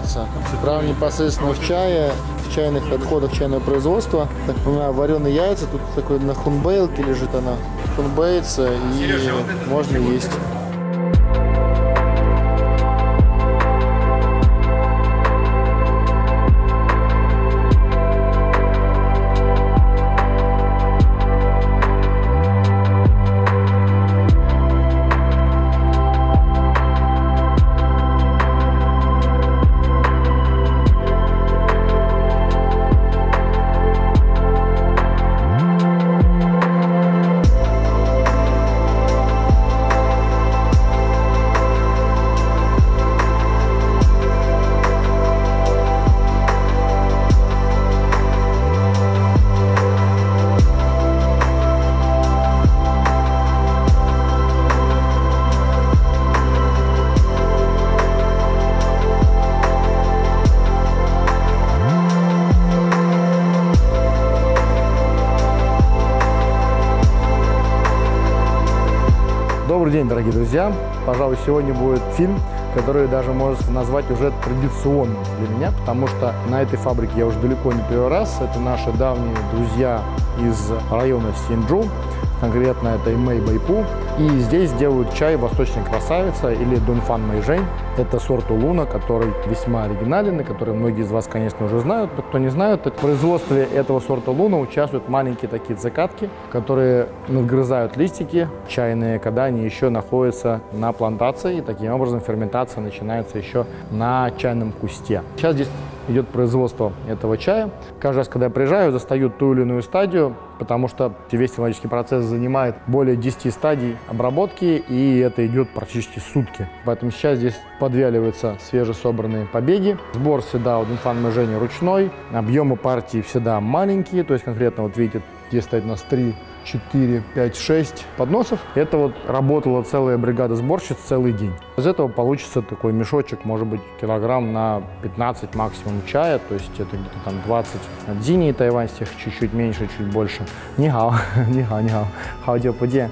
находится. Прямо непосредственно в чае, в чайных отходах чайного производства. Так понимаю, вареные яйца. Тут такой на хунбейлке лежит она. Хунбеется и можно есть. Добрый день, дорогие друзья! Пожалуй, сегодня будет фильм, который даже можно назвать уже традиционным для меня, потому что на этой фабрике я уже далеко не первый раз. Это наши давние друзья из района Синджу, конкретно это Имэй Байпу. И здесь делают чай «Восточная красавица» или Дунфан Мэйжэнь. Это сорт улуна, который весьма оригинален, и который многие из вас, конечно, уже знают. Но кто не знает, в производстве этого сорта улуна участвуют маленькие такие цикадки, которые надгрызают листики чайные, когда они еще находятся на плантации. И таким образом ферментация начинается еще на чайном кусте. Сейчас здесь идет производство этого чая. Каждый раз, когда я приезжаю, застают ту или иную стадию, потому что весь технологический процесс занимает более 10 стадий обработки, и это идет практически сутки. Поэтому сейчас здесь подвяливаются свежесобранные побеги. Сбор всегда у Дунфан Мэйжэнь ручной, объемы партии всегда маленькие, то есть конкретно, вот видите, здесь стоит у нас 3, 4, 5, 6 подносов. Это вот работала целая бригада сборщиц целый день. Из этого получится такой мешочек, может быть, килограмм на 15 максимум чая, то есть это где-то там 20 дзиней тайваньских, чуть-чуть меньше, чуть больше. Нихао, нихао, нихао, хао пуде.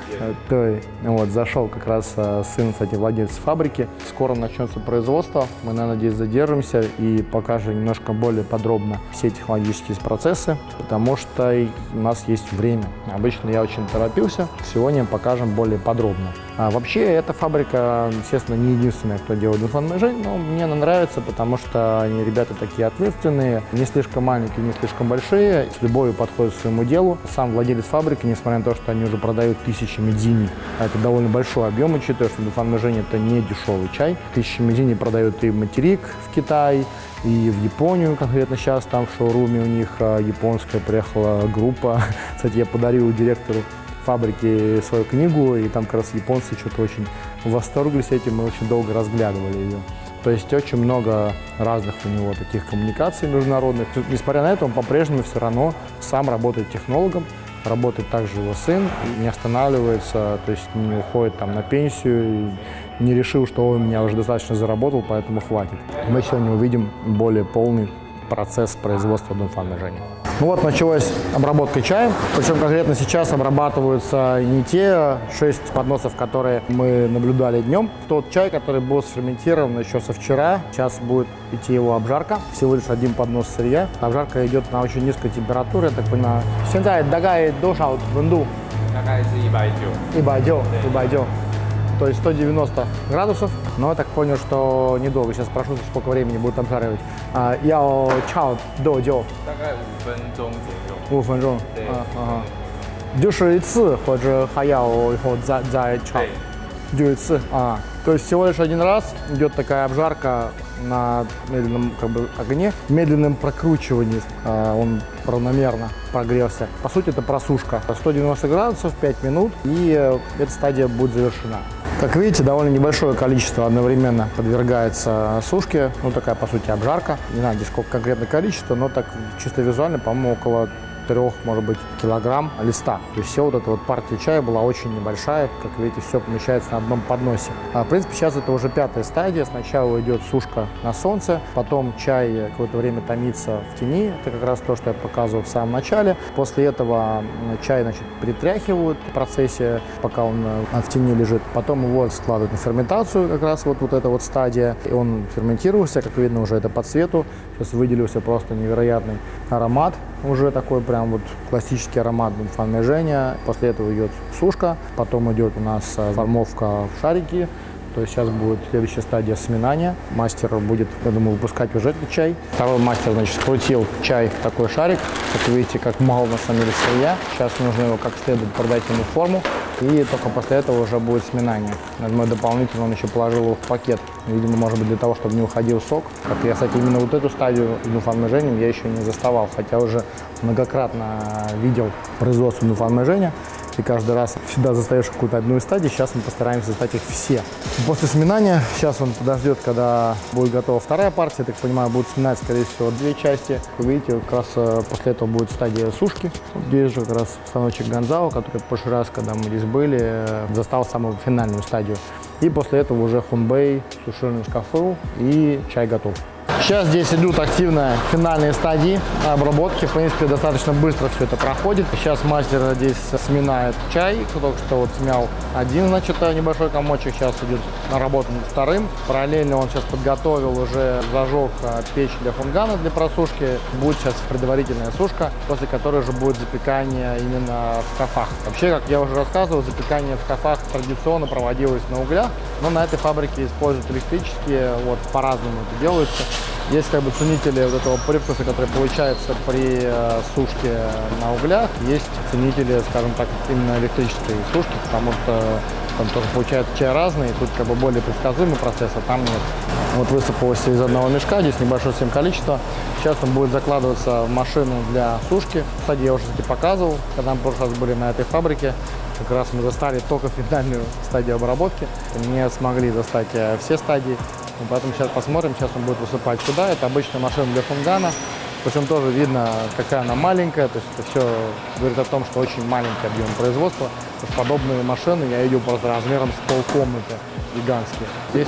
Вот, зашел как раз сын, кстати, владельца фабрики. Скоро начнется производство, мы, надеюсь, задержимся и покажем немножко более подробно все технологические процессы, потому что у нас есть время. Обычно я очень торопился, сегодня покажем более подробно. Вообще, эта фабрика, естественно, не единственная, кто делает Дунфан Мэйжэнь, но мне она нравится, потому что они, ребята, такие ответственные, не слишком маленькие, не слишком большие, с любовью подходят к своему делу. Сам владелец фабрики, несмотря на то, что они уже продают тысячами дзиней, это довольно большой объем, учитывая, что Дунфан Мэйжэнь это не дешевый чай. Тысячами дзиней продают и в материк, в Китай, и в Японию, конкретно сейчас там в шоуруме у них японская приехала группа. Кстати, я подарил директору фабрики свою книгу, и там как раз японцы что-то очень восторглись этим, мы очень долго разглядывали ее. То есть очень много разных у него таких коммуникаций международных. Несмотря на это, он по-прежнему все равно сам работает технологом, работает также его сын, не останавливается, то есть не уходит там на пенсию, не решил, что он меня уже достаточно заработал, поэтому хватит. Мы сегодня увидим более полный процесс производства Дунфан Мэйжэнь. Ну вот, началась обработка чая, причем конкретно сейчас обрабатываются не те 6 подносов, которые мы наблюдали днем. Тот чай, который был сферментирован еще со вчера, сейчас будет идти его обжарка, всего лишь один поднос сырья. Обжарка идет на очень низкой температуре, я так понимаю. Сейчас дагай дошаут венду? Дагай 190. То есть 190 градусов, но я так понял, что недолго. Сейчас спрошу, сколько времени будет обжаривать. Яо чао до дё. 大概5分钟左右。 5分钟。 对。 就是一次，或者还要以后再炒。就一次。То есть всего лишь один раз идет такая обжарка на медленном огне, медленном прокручивании, он равномерно прогрелся. По сути, это просушка. 190 градусов, 5 минут, и эта стадия будет завершена. Как видите, довольно небольшое количество одновременно подвергается сушке. Ну, такая, по сути, обжарка. Не знаю, здесь сколько конкретно количество, но так чисто визуально, по-моему, около 3, может быть, килограмм листа. То есть все вот эта вот партия чая была очень небольшая, как видите, все помещается на одном подносе. В принципе, сейчас это уже 5-я стадия. Сначала идет сушка на солнце, потом чай какое-то время томится в тени. Это как раз то, что я показывал в самом начале. После этого чай, значит, притряхивают в процессе, пока он в тени лежит. Потом его складывают на ферментацию, как раз вот эта вот стадия. И он ферментировался, как видно, уже это по цвету. Сейчас выделился просто невероятный аромат. Уже такой прям вот классический аромат дунфан-мэйжэня. После этого идет сушка, потом идет у нас формовка в шарики. То есть сейчас будет следующая стадия сминания. Мастер будет, я думаю, выпускать уже этот чай. Второй мастер, значит, скрутил чай в такой шарик. Как вы видите, как мало на самом деле сырья. Сейчас нужно его как следует продать ему форму. И только после этого уже будет сминание. Дополнительно он еще положил его в пакет. Видимо, может быть, для того, чтобы не уходил сок. Как я, кстати, именно вот эту стадию с дунфан-мэйжэнем я еще не заставал. Хотя уже многократно видел производство дунфан-мэйжэня. И каждый раз всегда застаешь какую-то одну из стадий. Сейчас мы постараемся застать их все. После сминания, сейчас он подождет, когда будет готова вторая партия. Я так понимаю, будет сминать, скорее всего, 2 части. Вы видите, как раз после этого будет стадия сушки. Здесь же как раз станочек Гонзао, который в прошлый раз, когда мы здесь были, застал самую финальную стадию. И после этого уже хунбэй, сушильный шкафу и чай готов. Сейчас здесь идут активно финальные стадии обработки. В принципе, достаточно быстро все это проходит. Сейчас мастер здесь сминает чай. Только что вот смял один, значит, небольшой комочек. Сейчас идет наработан вторым. Параллельно он сейчас подготовил, уже зажег печь для фунгана для просушки. Будет сейчас предварительная сушка, после которой уже будет запекание именно в шкафах. Вообще, как я уже рассказывал, запекание в шкафах традиционно проводилось на углях, но на этой фабрике используют электрические, вот по-разному это делается. Есть как бы ценители вот этого привкуса, который получается при сушке на углях. Есть ценители, скажем так, именно электрической сушки, потому что там тоже получается чай разный, и тут как бы более предсказуемый процесс, а там нет. Вот высыпалось из одного мешка, здесь небольшое совсем количество. Сейчас он будет закладываться в машину для сушки. Кстати, я уже показывал, когда мы в прошлый раз были на этой фабрике. Как раз мы застали только финальную стадию обработки. Не смогли застать все стадии. Поэтому сейчас посмотрим, сейчас он будет высыпать сюда. Это обычная машина для фунгана. Причем тоже видно, какая она маленькая. То есть это все говорит о том, что очень маленький объем производства. Подобные машины я видел просто размером с полкомнаты, гигантские. Здесь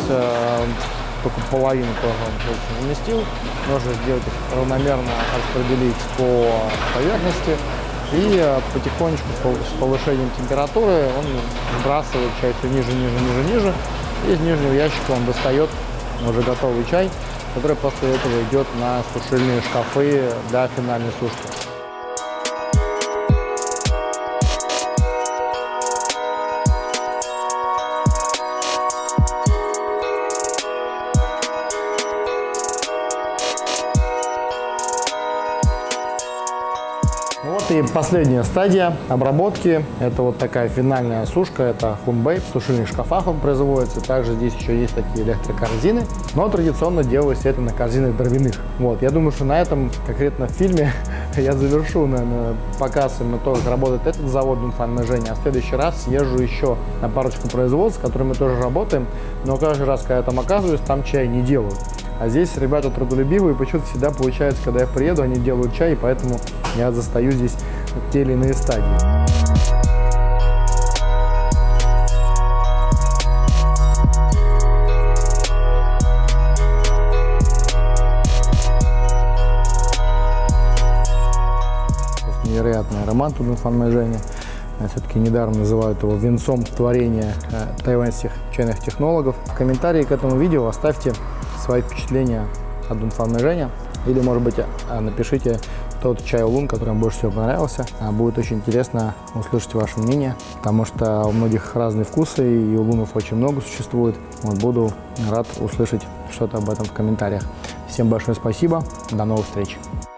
только половину тоже он уместил. Можно сделать их равномерно, распределить по поверхности. И потихонечку с повышением температуры он сбрасывает чай все ниже, ниже, ниже, ниже. И из нижнего ящика он достает уже готовый чай, который после этого идет на сушильные шкафы для финальной сушки. Вот и последняя стадия обработки. Это вот такая финальная сушка. Это хунбэй. В сушильных шкафах он производится. Также здесь еще есть такие электрокорзины. Но традиционно делалось это на корзинах дровяных. Вот. Я думаю, что на этом конкретно в фильме я завершу, наверное, показ именно то, как работает этот завод дунфан-мэйжэня. А в следующий раз съезжу еще на парочку производств, с которыми мы тоже работаем. Но каждый раз, когда я там оказываюсь, там чай не делают. А здесь ребята трудолюбивые, почему-то всегда получается, когда я приеду, они делают чай, и поэтому я застаю здесь те или иные стадии. Невероятный аромат у дунфан-мэйжэня. Все-таки недаром называют его венцом творения тайваньских чайных технологов. В комментарии к этому видео оставьте свои впечатления от дунфан-мэйжэня. Или, может быть, напишите тот чай улун, который вам больше всего понравился. Будет очень интересно услышать ваше мнение, потому что у многих разные вкусы, и улунов очень много существует. Вот, буду рад услышать что-то об этом в комментариях. Всем большое спасибо, до новых встреч!